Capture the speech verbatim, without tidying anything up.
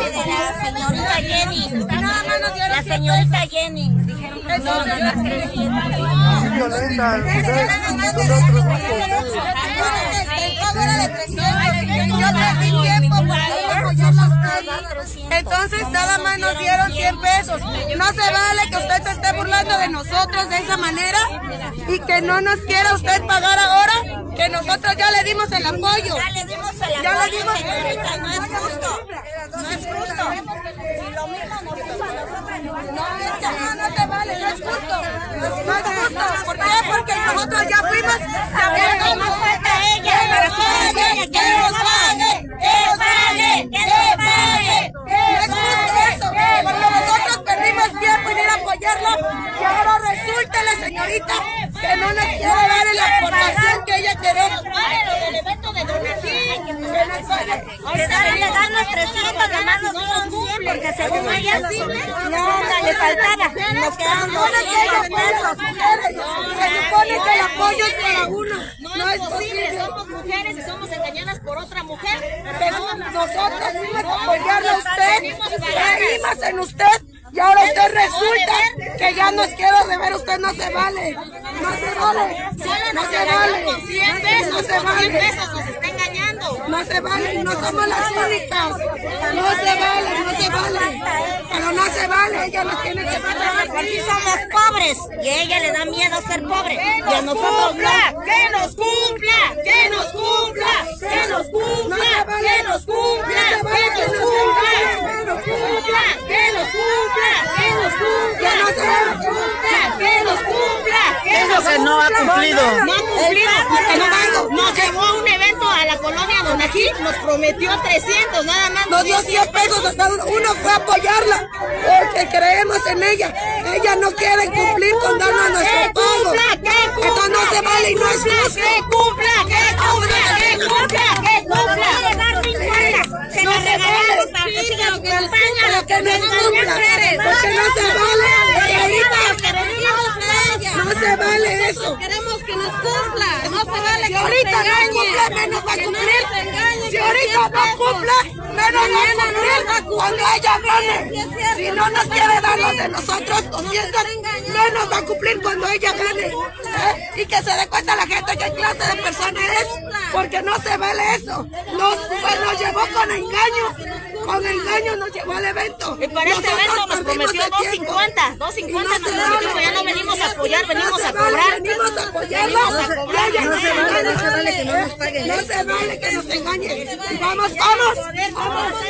de la señorita Jenny. La señorita Jenny. Dijeron que no, no está creciendo. Sí, violenta. Nosotros Yo perdí tiempo entonces nada más nos dieron cien pesos. No se vale que usted se esté burlando de nosotros de esa manera y que no nos quiera usted pagar ahora, que nosotros ya le dimos el apoyo. Ya le dimos el apoyo, ya le dimos... señorita, no es justo. No es justo. Si lo mismo nos puso a nosotros. No, no, no te vale, no es justo. No es justo. ¿Por qué? Porque nosotros ya fuimos. Ya más falta ella. Para que ella que nos pague. Que pague. Que le pague. Es justo eso. Porque nosotros perdimos tiempo en ir a apoyarla y ahora resulta la señorita que no nos quiere dar la aportación que ella queremos. El evento de donación. Que debería darnos trescientos, nomás nos dieron cien, porque según ella, no, le faltaba. Nos quedaron doscientos pesos. Se supone que el apoyo es para uno. No es posible, somos mujeres y somos engañadas por otra mujer. Pero nosotros fuimos a apoyarle a usted, creímos en usted. Y ahora usted resulta que ya nos queda de ver, usted no se vale, no se vale, no se vale, con cien pesos, no se vale, nos está engañando. No se vale, no somos las únicas, no se vale, no se vale, pero no se vale, ella nos tiene que pagar. Aquí somos pobres y a ella le da miedo ser pobre y a nosotros no. ¡Que nos cumpla! ¡Que nos cumpla! ¡Que nos cumpla! ¡Que nos cumpla! ¡Que nos cumpla! ¡Que nos cumpla! ¡Que nos cumpla! ¡Que nos cumpla! ¡Que nos cumpla! ¿Qué es lo que no ha cumplido? No ha cumplido porque nos, nos llevó a un evento a la colonia Donají, nos prometió trescientos, nada más. Nos dio cien pesos a cada uno. Uno fue a apoyarla porque creemos en ella. Ella no quiere cumplir con darnos nuestro pago. Esto no se vale y no es justo. ¡Que cumpla! ¡Que cumpla! ¡Que cumpla! ¡Que cumpla! Se nos regalaron para que siga su campaña. Pero que nos cumpla, porque no se vale. Ahorita no se vale eso. Queremos que nos cumpla. No se vale si ahorita no cumple, menos va a cumplir. Si ahorita no cumple, menos va a cumplir cuando ella gane. Si no nos quiere dar los de nosotros doscientos, menos va a cumplir cuando ella gane. ¿Eh? Y que se dé cuenta la gente qué clase de persona es, porque no se vale eso. Nos, pues, nos llevó con engaño. Con engaño nos llevó al evento. Y para este evento nos prometió dos cincuenta. dos cincuenta nos prometió, ya no venimos a apoyar, venimos a cobrar. Venimos a apoyarla. Venimos a cobrar. No se vale, no se vale que no nos paguen. No se vale que nos engañen. Vamos, vamos, vamos.